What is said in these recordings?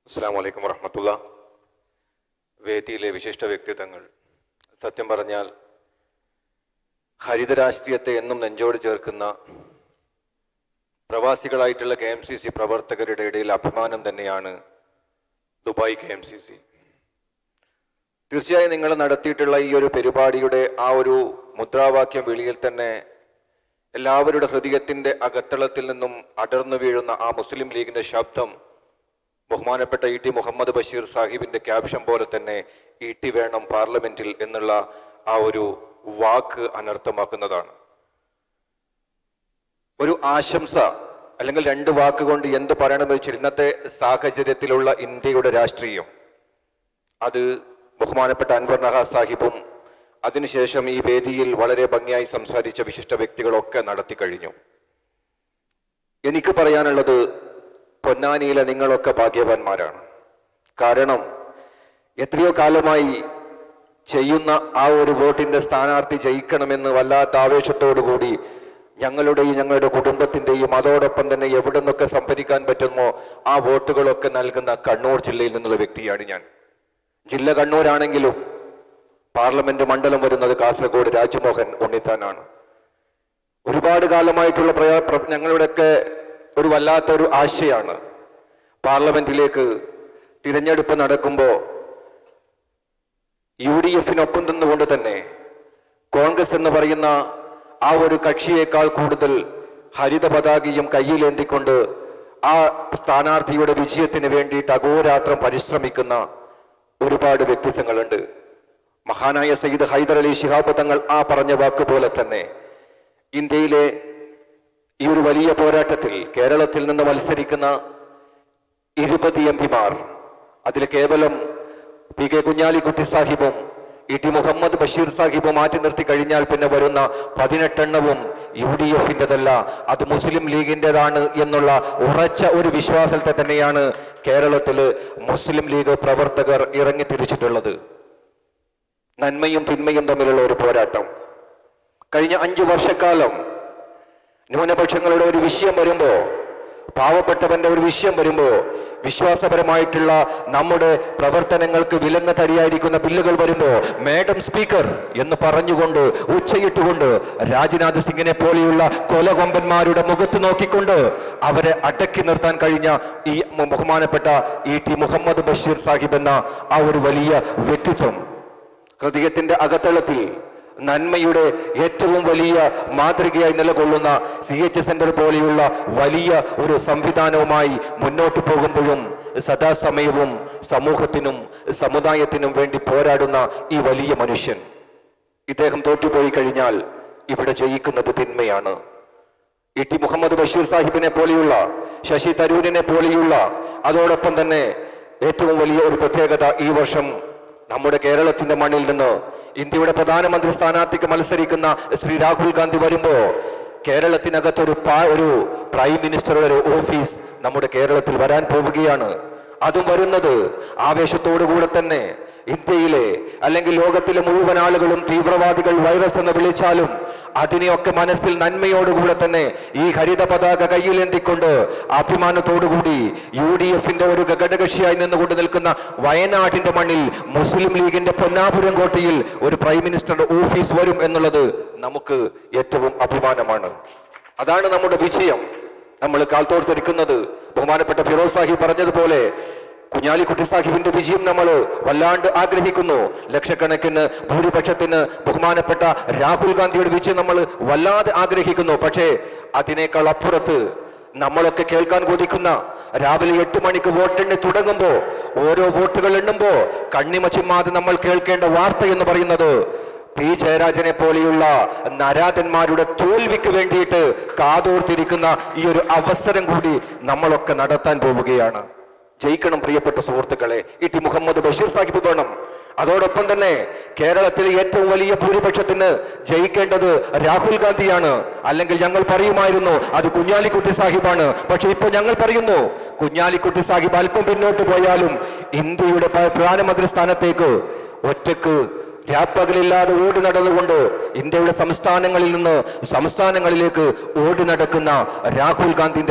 അസ്സലാമു അലൈക്കും വറഹ്മത്തുള്ളാഹി. വേദിയിലെ വിശിഷ്ട വ്യക്തിത്വങ്ങൾ, സത്യം പറഞ്ഞാൽ ഹരിത രാഷ്ട്രീയത്തെ എന്നും നെഞ്ചോട് ചേർക്കുന്ന പ്രവാസികളായിട്ടുള്ള KMCC പ്രവർത്തകരുടെ ഇടയിൽ അഭിമാനം തന്നെയാണ് ദുബായ് KMCC. തീർച്ചയായും നിങ്ങൾ നടത്തിയിട്ടുള്ള ഈ ഒരു പരിപാടിയുടെ ആ ഒരു മുദ്രാവാക്യം വിളിയിൽ തന്നെ എല്ലാവരുടെ ഹൃദയത്തിൻ്റെ അകത്തളത്തിൽ നിന്നും അടർന്നു വീഴുന്ന ആ മുസ്ലിം ലീഗിൻ്റെ ശബ്ദം ബഹുമാനപ്പെട്ട E.T. മുഹമ്മദ് ബഷീർ സാഹിബിൻ്റെ ക്യാപ്ഷൻ പോലെ തന്നെ ET വേണം പാർലമെന്റിൽ എന്നുള്ള ആ ഒരു വാക്ക് അനർത്ഥമാക്കുന്നതാണ്. ഒരു ആശംസ അല്ലെങ്കിൽ രണ്ട് വാക്കുകൊണ്ട് എന്ത് പറയണമെന്ന് വെച്ചാൽ ഇന്നത്തെ സാഹചര്യത്തിലുള്ള ഇന്ത്യയുടെ രാഷ്ട്രീയം അത് ബഹുമാനപ്പെട്ട അൻവർ നഹാസ് സാഹിബും അതിനുശേഷം ഈ വേദിയിൽ വളരെ ഭംഗിയായി സംസാരിച്ച വിശിഷ്ട വ്യക്തികളൊക്കെ നടത്തി കഴിഞ്ഞു. എനിക്ക് പറയാനുള്ളത്, പൊന്നാനിയിലെ നിങ്ങളൊക്കെ ഭാഗ്യവാന്മാരാണ്. കാരണം എത്രയോ കാലമായി ചെയ്യുന്ന ആ ഒരു വോട്ടിന്റെ സ്ഥാനാർത്ഥി ജയിക്കണമെന്ന് വല്ലാത്ത ആവേശത്തോടുകൂടി ഞങ്ങളുടെ കുടുംബത്തിൻ്റെയും അതോടൊപ്പം തന്നെ എവിടെ നിന്നൊക്കെ സംഭരിക്കാൻ പറ്റുമോ ആ വോട്ടുകളൊക്കെ നൽകുന്ന കണ്ണൂർ ജില്ലയിൽ നിന്നുള്ള വ്യക്തിയാണ് ഞാൻ. ജില്ല കണ്ണൂരാണെങ്കിലും പാർലമെന്റ് മണ്ഡലം വരുന്നത് കാസർഗോഡ് രാജ്മോഹൻ ഉണ്ണിത്താനാണ്. ഒരുപാട് കാലമായിട്ടുള്ള ഞങ്ങളുടെയൊക്കെ ഒരു വല്ലാത്തൊരു ആശയാണ് പാർലമെന്റിലേക്ക് തിരഞ്ഞെടുപ്പ് നടക്കുമ്പോൾ UDF-നൊപ്പം നിന്നുകൊണ്ട് തന്നെ കോൺഗ്രസ് എന്ന് പറയുന്ന ആ ഒരു കക്ഷിയേക്കാൾ കൂടുതൽ ഹരിത പതാകയും കയ്യിലേന്തിക്കൊണ്ട് ആ സ്ഥാനാർത്ഥിയുടെ വിജയത്തിന് വേണ്ടിയിട്ട് അഹോരാത്രം പരിശ്രമിക്കുന്ന ഒരുപാട് വ്യക്തിത്വങ്ങളുണ്ട്. മഹാനായ സയ്യിദ് ഹൈദർ അലി ശിഹാബ് തങ്ങൾ ആ പറഞ്ഞ വാക്കുപോലെ തന്നെ ഇന്ത്യയിലെ ഈ ഒരു വലിയ പോരാട്ടത്തിൽ കേരളത്തിൽ നിന്ന് മത്സരിക്കുന്ന 20 MP-മാർ, അതിൽ കേവലം PK കുഞ്ഞാലിക്കുട്ടി സാഹിബും E.T. മുഹമ്മദ് ബഷീർ സാഹിബും മാറ്റി നിർത്തി കഴിഞ്ഞാൽ പിന്നെ വരുന്ന 18 എണ്ണവും UDF-ൻ്റെതല്ല, അത് മുസ്ലിം ലീഗിൻ്റെതാണ് എന്നുള്ള ഉറച്ച ഒരു വിശ്വാസത്തെ തന്നെയാണ് കേരളത്തിൽ മുസ്ലിം ലീഗ് പ്രവർത്തകർ ഇറങ്ങി തിരിച്ചിട്ടുള്ളത്. നന്മയും തിന്മയും തമ്മിലുള്ള ഒരു പോരാട്ടം. കഴിഞ്ഞ 5 വർഷക്കാലം ന്യൂനപക്ഷങ്ങളുടെ ഒരു വിഷയം വരുമ്പോ, പാവപ്പെട്ടവന്റെ ഒരു വിഷയം വരുമ്പോ, വിശ്വാസപരമായിട്ടുള്ള നമ്മുടെ പ്രവർത്തനങ്ങൾക്ക് വിലങ്ങ് തടിയായിരിക്കുന്ന ബില്ലുകൾ വരുമ്പോ മാഡം സ്പീക്കർ എന്ന് പറഞ്ഞുകൊണ്ട് ഉച്ചയിട്ടുകൊണ്ട് രാജ്നാഥ് സിംഗിനെ പോലെയുള്ള കൊലകൊമ്പന്മാരുടെ മുഖത്ത് നോക്കിക്കൊണ്ട് അവരെ അടക്കി നിർത്താൻ കഴിഞ്ഞ ഈ ബഹുമാനപ്പെട്ട E.T. മുഹമ്മദ് ബഷീർ സാഹിബ് എന്ന ആ ഒരു വലിയ വ്യക്തിത്വം ഹൃദയത്തിന്റെ അകത്തളത്തിൽ നന്മയുടെ ഏറ്റവും വലിയ മാതൃകയായി നിലകൊള്ളുന്ന CH സെന്റർ പോലെയുള്ള വലിയ ഒരു സംവിധാനവുമായി മുന്നോട്ട് പോകുമ്പോഴും സദാസമയവും സമൂഹത്തിനും സമുദായത്തിനും വേണ്ടി പോരാടുന്ന ഈ വലിയ മനുഷ്യൻ, ഇദ്ദേഹം തോറ്റുപോയി കഴിഞ്ഞാൽ ഇവിടെ ജയിക്കുന്നത് തിന്മയാണ്. E.T. മുഹമ്മദ് ബഷീർ സാഹിബിനെ പോലെയുള്ള, ശശി തരൂരിനെ പോലെയുള്ള, അതോടൊപ്പം തന്നെ ഏറ്റവും വലിയ ഒരു പ്രത്യേകത, ഈ വർഷം നമ്മുടെ കേരളത്തിന്റെ മണ്ണിൽ നിന്ന് ഇന്ത്യയുടെ പ്രധാനമന്ത്രി സ്ഥാനാർത്ഥിക്ക് മത്സരിക്കുന്ന ശ്രീ രാഹുൽ ഗാന്ധി വരുമ്പോ കേരളത്തിനകത്തൊരു പ്രൈം മിനിസ്റ്ററുടെ ഒരു ഓഫീസ് നമ്മുടെ കേരളത്തിൽ വരാൻ പോവുകയാണ്. അതും വരുന്നത് ആവേശത്തോടുകൂടെ തന്നെ ഇന്ത്യയിലെ അല്ലെങ്കിൽ ലോകത്തിലെ മുഴുവൻ ആളുകളും തീവ്രവാദികൾ വൈറസ് എന്ന് വിളിച്ചാലും അതിനെയൊക്കെ മനസ്സിൽ നന്മയോടുകൂടെ തന്നെ ഈ ഹരിത പതാക കയ്യിലേന്തിക്കൊണ്ട് അഭിമാനത്തോടുകൂടി UDF-ന്റെ ഒരു ഘടകകക്ഷിയായി നിന്നുകൊണ്ട് നിൽക്കുന്ന വയനാടിന്റെ മണ്ണിൽ മുസ്ലിം ലീഗിന്റെ പൊന്നാപുരം കോട്ടയിൽ ഒരു പ്രൈം മിനിസ്റ്ററുടെ ഓഫീസ് വരും എന്നുള്ളത് നമുക്ക് ഏറ്റവും അഭിമാനമാണ്. അതാണ് നമ്മുടെ വിജയം. നമ്മൾ കാൽത്തോർത്തിരിക്കുന്നത് ബഹുമാനപ്പെട്ട ഫിറോസ് സാഹിബ് പറഞ്ഞതുപോലെ കുഞ്ഞാലിക്കുട്ടി സാഹിബിന്റെ വിജയം നമ്മൾ വല്ലാണ്ട് ആഗ്രഹിക്കുന്നു. ലക്ഷക്കണക്കിന് ഭൂരിപക്ഷത്തിന് ബഹുമാനപ്പെട്ട രാഹുൽ ഗാന്ധിയുടെ വിജയം നമ്മൾ വല്ലാതെ ആഗ്രഹിക്കുന്നു. പക്ഷേ അതിനേക്കാൾ അപ്പുറത്ത് നമ്മളൊക്കെ കേൾക്കാൻ കൊതിക്കുന്ന, രാവിലെ 8 മണിക്ക് വോട്ടെണ്ണി തുടങ്ങുമ്പോ, ഓരോ വോട്ടുകൾ എണ്ണുമ്പോ കണ്ണിമ ചിമ്മാതെ നമ്മൾ കേൾക്കേണ്ട വാർത്ത എന്ന് പറയുന്നത് P. ജയരാജനെ പോലെയുള്ള നരാധന്മാരുടെ തോൽവിക്ക് വേണ്ടിയിട്ട് കാതോർത്തിരിക്കുന്ന ഈ ഒരു അവസരം കൂടി നമ്മളൊക്കെ നടത്താൻ പോവുകയാണ്. ജയിക്കണം പ്രിയപ്പെട്ട സുഹൃത്തുക്കളെ, E.T. മുഹമ്മദ് ബഷീർ സാഹിബ് വേണം. അതോടൊപ്പം തന്നെ കേരളത്തിലെ ഏറ്റവും വലിയ ഭൂരിപക്ഷത്തിന് ജയിക്കേണ്ടത് രാഹുൽ ഗാന്ധിയാണ്. അല്ലെങ്കിൽ ഞങ്ങൾ പറയുമായിരുന്നു അത് കുഞ്ഞാലിക്കുട്ടി സാഹിബാണ്. പക്ഷെ ഇപ്പൊ ഞങ്ങൾ പറയുന്നു കുഞ്ഞാലിക്കുട്ടി സാഹിബ് അല്പം പിന്നോട്ട് പോയാലും ഇന്ത്യയുടെ പ്രധാനമന്ത്രി സ്ഥാനത്തേക്ക് ഒറ്റക്ക് രാപ്പകലില്ലാതെ ഓടി നടന്നുകൊണ്ട് ഇന്ത്യയുടെ സംസ്ഥാനങ്ങളിൽ നിന്ന് സംസ്ഥാനങ്ങളിലേക്ക് ഓടി നടക്കുന്ന രാഹുൽ ഗാന്ധിന്റെ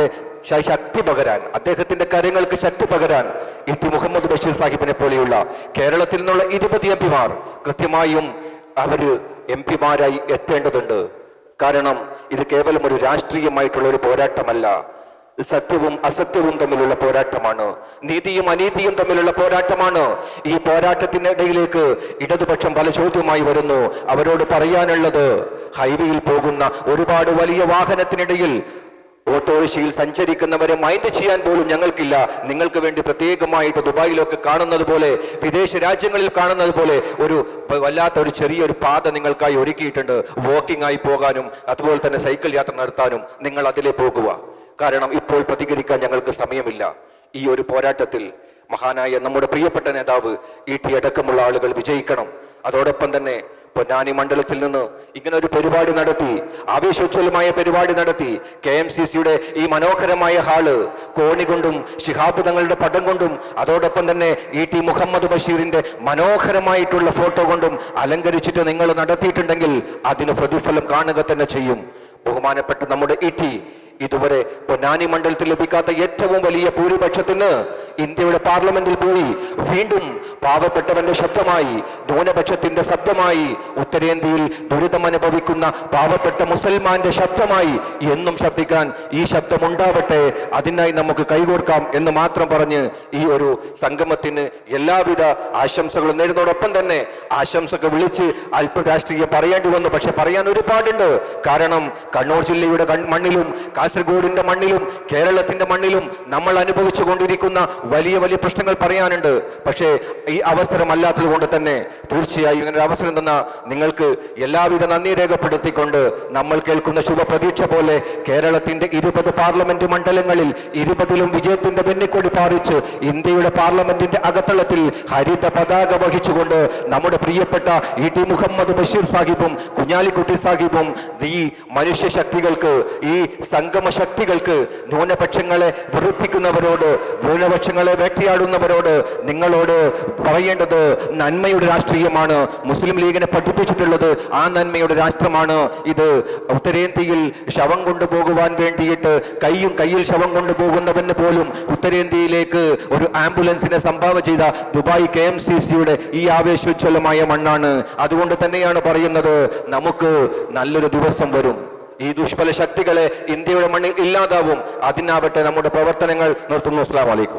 ശക്തി പകരാൻ, അദ്ദേഹത്തിന്റെ കരങ്ങൾക്ക് ശക്തി പകരാൻ ഇ.ടി. മുഹമ്മദ് ബഷീർ സാഹിബിനെ പോലെയുള്ള കേരളത്തിൽ നിന്നുള്ള 20 എംപിമാർ കൃത്യമായും അവര് എംപിമാരായി എത്തേണ്ടതുണ്ട്. കാരണം ഇത് കേവലം ഒരു രാഷ്ട്രീയമായിട്ടുള്ള ഒരു പോരാട്ടമല്ല, സത്യവും അസത്യവും തമ്മിലുള്ള പോരാട്ടമാണ്, നീതിയും അനീതിയും തമ്മിലുള്ള പോരാട്ടമാണ്. ഈ പോരാട്ടത്തിന്റെ ഇടയിലേക്ക് ഇടതുപക്ഷം പല ചോദ്യമായി വരുന്നു. അവരോട് പറയാനുള്ളത്, ഹൈവേയിൽ പോകുന്ന ഒരുപാട് വലിയ വാഹനത്തിനിടയിൽ ഓട്ടോറിക്ഷയിൽ സഞ്ചരിക്കുന്നവരെ മൈൻഡ് ചെയ്യാൻ പോലും ഞങ്ങൾക്കില്ല. നിങ്ങൾക്ക് വേണ്ടി പ്രത്യേകമായിട്ട് ദുബായിലൊക്കെ കാണുന്നത് പോലെ, വിദേശ രാജ്യങ്ങളിൽ കാണുന്നത് പോലെ ഒരു വല്ലാത്ത ഒരു ചെറിയൊരു പാത നിങ്ങൾക്കായി ഒരുക്കിയിട്ടുണ്ട്. വാക്കിംഗ് ആയി പോകാനും അതുപോലെ തന്നെ സൈക്കിൾ യാത്ര നടത്താനും നിങ്ങൾ അതിലേ പോകുക. കാരണം ഇപ്പോൾ പ്രതികരിക്കാൻ ഞങ്ങൾക്ക് സമയമില്ല. ഈ ഒരു പോരാട്ടത്തിൽ മഹാനായ നമ്മുടെ പ്രിയപ്പെട്ട നേതാവ് ഇ.ടി. അടക്കമുള്ള ആളുകൾ വിജയിക്കണം. അതോടൊപ്പം തന്നെ പൊന്നാനി മണ്ഡലത്തിൽ നിന്ന് ഇങ്ങനെ ഒരു പരിപാടി നടത്തി, ആവേശോജ്വലമായ പരിപാടി നടത്തി. KMCCയുടെ ഈ മനോഹരമായ ഹാള് കോണി കൊണ്ടും ശിഹാബ് തങ്ങളുടെ പടം കൊണ്ടും അതോടൊപ്പം തന്നെ ഇ.ടി. മുഹമ്മദ് ബഷീറിന്റെ മനോഹരമായിട്ടുള്ള ഫോട്ടോ കൊണ്ടും അലങ്കരിച്ചിട്ട് നിങ്ങൾ നടത്തിയിട്ടുണ്ടെങ്കിൽ അതിന് പ്രതിഫലം കാണുക തന്നെ ചെയ്യും. ബഹുമാനപ്പെട്ട നമ്മുടെ ഇ.ടി. ഇതുവരെ പൊന്നാനി മണ്ഡലത്തിൽ ലഭിക്കാത്ത ഏറ്റവും വലിയ ഭൂരിപക്ഷത്തിന് ഇന്ത്യയുടെ പാർലമെന്റിൽ പോയി വീണ്ടും പാവപ്പെട്ടവന്റെ ശബ്ദമായി, ന്യൂനപക്ഷത്തിന്റെ ശബ്ദമായി, ഉത്തരേന്ത്യയിൽ ദുരിതമനുഭവിക്കുന്ന പാവപ്പെട്ട മുസൽമാന്റെ ശബ്ദമായി എന്നും ശബ്ദിക്കാൻ ഈ ശബ്ദം ഉണ്ടാവട്ടെ. അതിനായി നമുക്ക് കൈകോർക്കാം എന്ന് മാത്രം പറഞ്ഞ് ഈ ഒരു സംഗമത്തിന് എല്ലാവിധ ആശംസകളും നേടുന്നതോടൊപ്പം തന്നെ ആശംസകൾ വിളിച്ച് അല്പ രാഷ്ട്രീയം പറയേണ്ടി വന്നു. പക്ഷെ പറയാൻ ഒരുപാടുണ്ട്. കാരണം കണ്ണൂർ ജില്ലയുടെ മണ്ണിലും കാസർഗോഡിന്റെ മണ്ണിലും കേരളത്തിന്റെ മണ്ണിലും നമ്മൾ അനുഭവിച്ചു കൊണ്ടിരിക്കുന്ന വലിയ വലിയ പ്രശ്നങ്ങൾ പറയാനുണ്ട്. പക്ഷേ ഈ അവസരം അല്ലാത്തത് കൊണ്ട് തന്നെ തീർച്ചയായും ഇങ്ങനെ ഒരു അവസരം തന്ന നിങ്ങൾക്ക് എല്ലാവിധ നന്ദി രേഖപ്പെടുത്തിക്കൊണ്ട് നമ്മൾ കേൾക്കുന്ന ശുഭപ്രതീക്ഷ പോലെ കേരളത്തിന്റെ 20 പാർലമെന്റ് മണ്ഡലങ്ങളിൽ 20ലും വിജയത്തിന്റെ വെന്നിക്കൊടി പാറിച്ച് ഇന്ത്യയുടെ പാർലമെന്റിന്റെ അകത്തളത്തിൽ ഹരിത പതാക വഹിച്ചുകൊണ്ട് നമ്മുടെ പ്രിയപ്പെട്ട ഇ.ടി. മുഹമ്മദ് ബഷീർ സാഹിബും കുഞ്ഞാലിക്കുട്ടി സാഹിബും ഈ മനുഷ്യശക്തികൾക്ക്, ഈ സംഗമ ശക്തികൾക്ക്, ന്യൂനപക്ഷങ്ങളെ വെറുപ്പിക്കുന്നവരോട്, ന്യൂനപക്ഷങ്ങളെ വേട്ടയാടുന്നവരോട് നിങ്ങളോട് പറയേണ്ടത് നന്മയുടെ രാഷ്ട്രീയമാണ്. മുസ്ലിം ലീഗിനെ പഠിപ്പിച്ചിട്ടുള്ളത് ആ നന്മയുടെ രാഷ്ട്രമാണ്. ഇത് ഉത്തരേന്ത്യയിൽ ശവം കൊണ്ടുപോകുവാൻ വേണ്ടിയിട്ട് കയ്യിൽ ശവം കൊണ്ടുപോകുന്നവന് പോലും ഉത്തരേന്ത്യയിലേക്ക് ഒരു ആംബുലൻസിനെ സംഭാവന ചെയ്ത ദുബായ് KMCCയുടെ ഈ ആവേശോജ്വലമായ മണ്ണാണ്. അതുകൊണ്ട് തന്നെയാണ് പറയുന്നത്, നമുക്ക് നല്ലൊരു ദിവസം വരും. ഈ ദുഷ്ഫല ശക്തികളെ ഇന്ത്യയുടെ മണ്ണിൽ ഇല്ലാതാവും. അതിനാവട്ടെ നമ്മുടെ പ്രവർത്തനങ്ങൾ. നിർത്തുന്നു. അസ്സലാമു അലൈക്കും.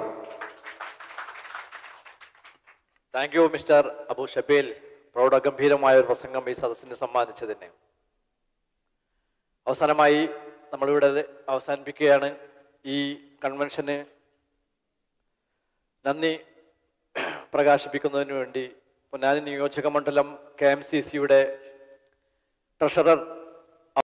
Thank you mister Abu Shabeel. പ്രൗഢഗംഭീരമായ ഒരു പ്രസംഗം ഈ സദസ്സിന് സമ്മാനിച്ചതിന്. അവസാനമായി നമ്മളിവിടെ അവസാനിപ്പിക്കുകയാണ്. ഈ കൺവെൻഷന് നന്ദി പ്രകാശിപ്പിക്കുന്നതിന് വേണ്ടി പൊന്നാനി നിയോജക മണ്ഡലം KMCCയുടെ ട്രഷറർ